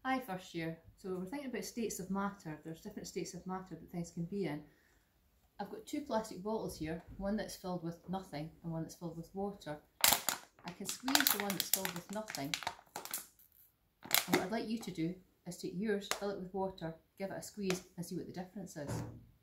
Hi first year. So we're thinking about states of matter. There's different states of matter that things can be in. I've got two plastic bottles here, one that's filled with nothing and one that's filled with water. I can squeeze the one that's filled with nothing. And what I'd like you to do is take yours, fill it with water, give it a squeeze and see what the difference is.